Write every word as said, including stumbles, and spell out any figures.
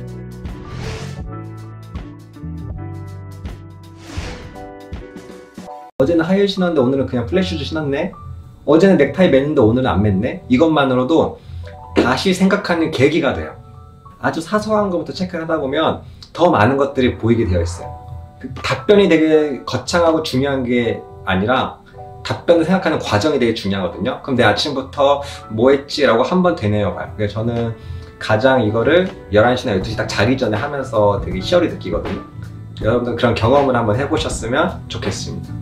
어제는 하이힐 신었는데 오늘은 그냥 플랫슈즈 신었네? 어제는 넥타이 맸는데 오늘은 안 맸네? 이것만으로도 다시 생각하는 계기가 돼요. 아주 사소한 것부터 체크하다 보면 더 많은 것들이 보이게 되어 있어요. 답변이 되게 거창하고 중요한 게 아니라 답변을 생각하는 과정이 되게 중요하거든요. 그럼 내 아침부터 뭐 했지? 라고 한번 되뇌어 봐요. 그래서 저는 가장 이거를 열한 시나 열두 시 딱 자기 전에 하면서 되게 희열이 느끼거든요. 여러분들 그런 경험을 한번 해보셨으면 좋겠습니다.